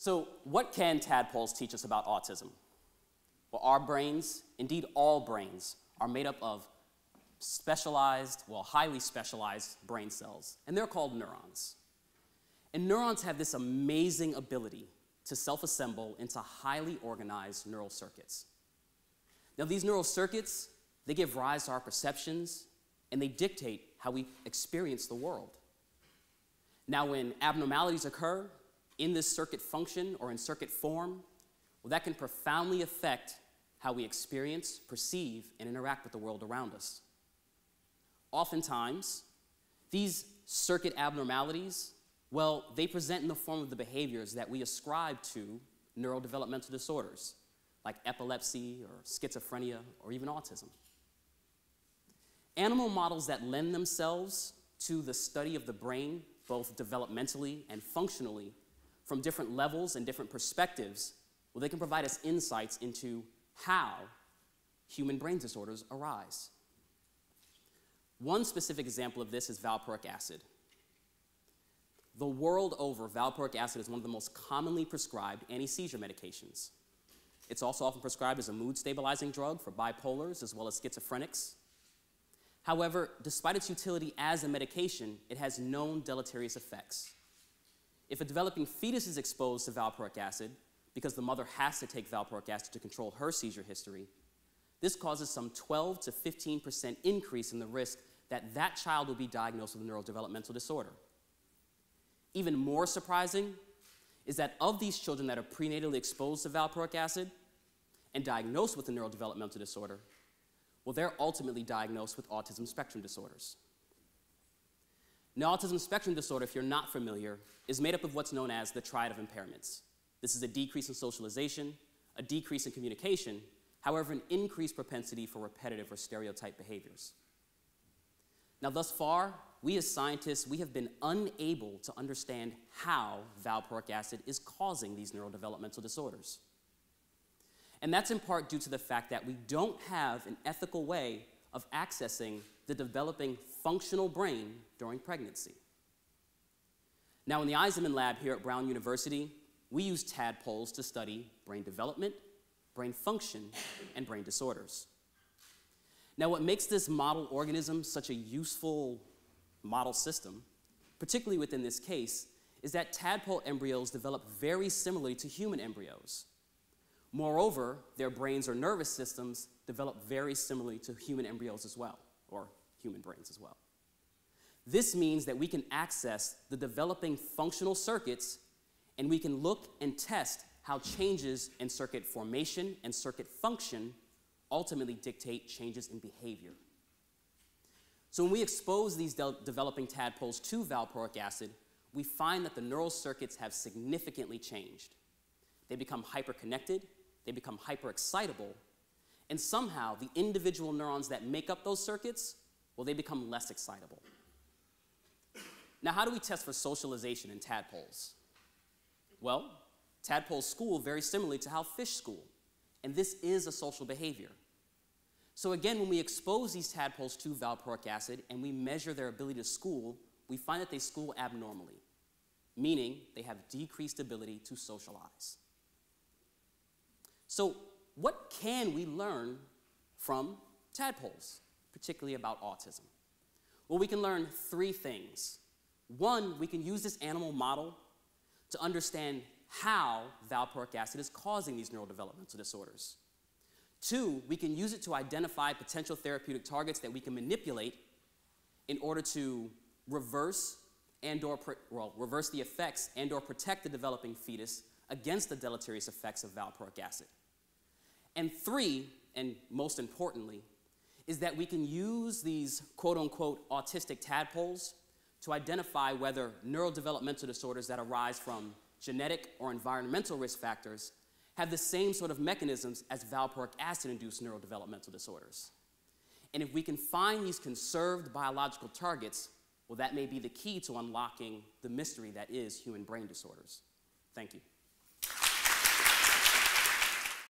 So what can tadpoles teach us about autism? Well, our brains, indeed all brains, are made up of specialized, well, highly specialized brain cells, and they're called neurons. And neurons have this amazing ability to self-assemble into highly organized neural circuits. Now, these neural circuits, they give rise to our perceptions, and they dictate how we experience the world. Now, when abnormalities occur in this circuit function or in circuit form, well, that can profoundly affect how we experience, perceive, and interact with the world around us. Oftentimes, these circuit abnormalities, well, they present in the form of the behaviors that we ascribe to neurodevelopmental disorders, like epilepsy or schizophrenia or even autism. Animal models that lend themselves to the study of the brain, both developmentally and functionally, from different levels and different perspectives, well, they can provide us insights into how human brain disorders arise. One specific example of this is Valproic Acid. The world over, Valproic Acid is one of the most commonly prescribed anti-seizure medications. It's also often prescribed as a mood-stabilizing drug for bipolars as well as schizophrenics. However, despite its utility as a medication, it has known deleterious effects. If a developing fetus is exposed to Valproic Acid, because the mother has to take Valproic Acid to control her seizure history, this causes some 12 to 15% increase in the risk that that child will be diagnosed with a neurodevelopmental disorder. Even more surprising is that of these children that are prenatally exposed to Valproic Acid and diagnosed with a neurodevelopmental disorder, well, they're ultimately diagnosed with autism spectrum disorders. Now, autism spectrum disorder, if you're not familiar, is made up of what's known as the triad of impairments. This is a decrease in socialization, a decrease in communication, however, an increased propensity for repetitive or stereotype behaviors. Now, thus far, we as scientists, we have been unable to understand how Valproic Acid is causing these neurodevelopmental disorders. And that's in part due to the fact that we don't have an ethical way of accessing the developing functional brain during pregnancy. Now, in the Eisenman lab here at Brown University, we use tadpoles to study brain development, brain function, and brain disorders. Now, what makes this model organism such a useful model system, particularly within this case, is that tadpole embryos develop very similarly to human embryos. Moreover, their brains or nervous systems develop very similarly to human embryos as well, or human brains as well. This means that we can access the developing functional circuits, and we can look and test how changes in circuit formation and circuit function ultimately dictate changes in behavior. So when we expose these developing tadpoles to Valproic Acid, we find that the neural circuits have significantly changed. They become hyperconnected, they become hyperexcitable, and somehow the individual neurons that make up those circuits, well, they become less excitable. Now, how do we test for socialization in tadpoles? Well, tadpoles school very similarly to how fish school, and this is a social behavior. So again, when we expose these tadpoles to Valproic Acid and we measure their ability to school, we find that they school abnormally, meaning they have decreased ability to socialize. So what can we learn from tadpoles, particularly about autism? Well, we can learn three things. One, we can use this animal model to understand how Valproic Acid is causing these neurodevelopmental disorders. Two, we can use it to identify potential therapeutic targets that we can manipulate in order to reverse the effects and/or protect the developing fetus against the deleterious effects of Valproic Acid. And three, and most importantly, is that we can use these quote-unquote autistic tadpoles to identify whether neurodevelopmental disorders that arise from genetic or environmental risk factors have the same sort of mechanisms as Valproic Acid-induced neurodevelopmental disorders. And if we can find these conserved biological targets, well, that may be the key to unlocking the mystery that is human brain disorders. Thank you.